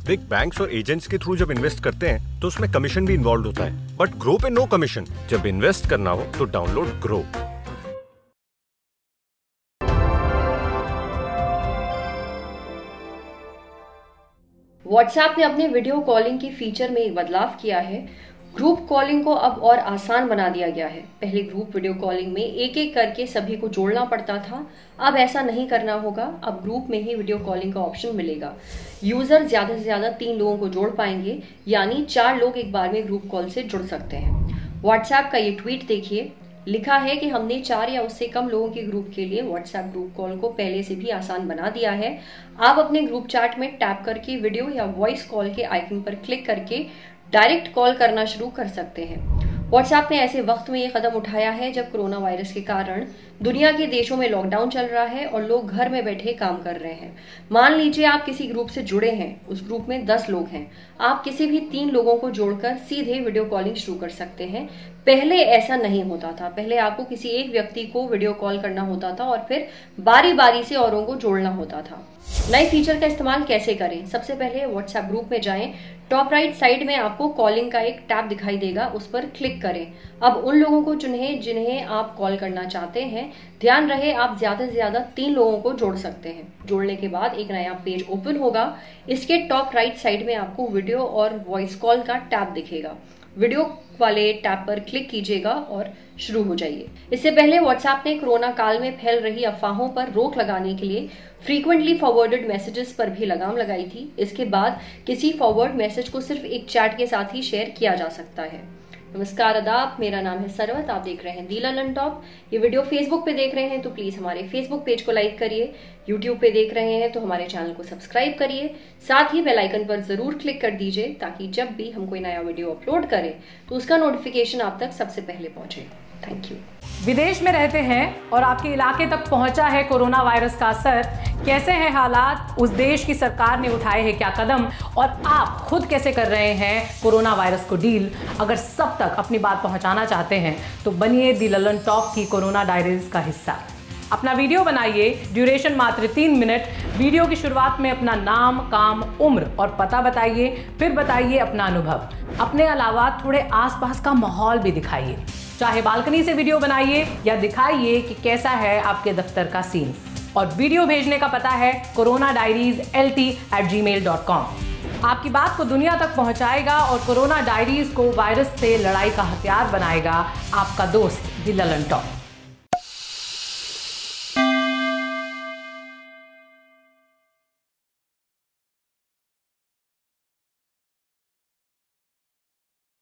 Big banks और agents के through जब इन्वेस्ट करते हैं तो उसमें कमीशन भी इन्वॉल्व होता है, बट ग्रो पे नो कमीशन। जब इन्वेस्ट करना हो तो डाउनलोड ग्रो। व्हाट्सएप ने अपने वीडियो कॉलिंग की फीचर में एक बदलाव किया है। ग्रुप कॉलिंग को अब और आसान बना दिया गया है। पहले ग्रुप वीडियो कॉलिंग में एक एक करके सभी को जोड़ना पड़ता था, अब ऐसा नहीं करना होगा। अब ग्रुप में ही वीडियो कॉलिंग का ऑप्शन मिलेगा। यूजर ज्यादा से ज्यादा 3 लोगों को जोड़ पाएंगे, यानी 4 लोग एक बार में ग्रुप कॉल से जुड़ सकते हैं। व्हाट्सएप का ये ट्वीट देखिए, लिखा है कि हमने 4 या उससे कम लोगों के ग्रुप के लिए व्हाट्सएप ग्रुप कॉल को पहले से भी आसान बना दिया है। आप अपने ग्रुप चैट में टैप करके वीडियो या वॉइस कॉल के आइकन पर क्लिक करके डायरेक्ट कॉल करना शुरू कर सकते हैं। व्हाट्सएप ने ऐसे वक्त में ये कदम उठाया है जब कोरोना वायरस के कारण दुनिया के देशों में लॉकडाउन चल रहा है और लोग घर में बैठे काम कर रहे हैं। मान लीजिए आप किसी ग्रुप से जुड़े हैं, उस ग्रुप में 10 लोग हैं, आप किसी भी 3 लोगों को जोड़कर सीधे वीडियो कॉलिंग शुरू कर सकते हैं। पहले ऐसा नहीं होता था। पहले आपको किसी एक व्यक्ति को वीडियो कॉल करना होता था और फिर बारी बारी से औरों को जोड़ना होता था। नए फीचर का इस्तेमाल कैसे करें? सबसे पहले व्हाट्सएप ग्रुप में जाएं। टॉप राइट साइड में आपको कॉलिंग का एक टैब दिखाई देगा, उस पर क्लिक करें। अब उन लोगों को चुनें जिन्हें आप कॉल करना चाहते हैं। ध्यान रहे आप ज्यादा से ज्यादा 3 लोगों को जोड़ सकते हैं। जोड़ने के बाद एक नया पेज ओपन होगा। इसके टॉप राइट साइड में आपको वीडियो और वॉइस कॉल का टैब दिखेगा। वीडियो वाले टैब पर क्लिक कीजिएगा और शुरू हो जाइए। इससे पहले व्हाट्सएप ने कोरोना काल में फैल रही अफवाहों पर रोक लगाने के लिए फ्रीक्वेंटली फॉरवर्डेड मैसेजेस पर भी लगाम लगाई थी। इसके बाद किसी फॉरवर्ड मैसेज को सिर्फ एक चैट के साथ ही शेयर किया जा सकता है। नमस्कार आदाब, मेरा नाम है सरवत, आप देख रहे हैं दी लल्लनटॉप। ये वीडियो फेसबुक पे देख रहे हैं तो प्लीज हमारे फेसबुक पेज को लाइक करिए। यूट्यूब पे देख रहे हैं तो हमारे चैनल को सब्सक्राइब करिए। साथ ही बेल आइकन पर जरूर क्लिक कर दीजिए ताकि जब भी हम कोई नया वीडियो अपलोड करें तो उसका नोटिफिकेशन आप तक सबसे पहले पहुंचे। Thank you. विदेश में रहते हैं और आपके इलाके तक पहुंचा है कोरोना वायरस का असर। कैसे हैं हालात, उस देश की सरकार ने उठाए हैं क्या कदम और आप खुद कैसे कर रहे हैं कोरोना वायरस को डील? अगर सब तक अपनी बात पहुंचाना चाहते हैं तो बनिए दी लल्लनटॉप की कोरोना डायरीज का हिस्सा। अपना वीडियो बनाइए, ड्यूरेशन मात्र 3 मिनट। वीडियो की शुरुआत में अपना नाम, काम, उम्र और पता बताइए, फिर बताइए अपना अनुभव। अपने अलावा थोड़े आसपास का माहौल भी दिखाइए। चाहे बालकनी से वीडियो बनाइए या दिखाइए कि कैसा है आपके दफ्तर का सीन। और वीडियो भेजने का पता है coronadiarieslt@gmail.com। आपकी बात को दुनिया तक पहुंचाएगा और कोरोना डायरीज को वायरस से लड़ाई का हथियार बनाएगा आपका दोस्त दी लल्लनटॉप।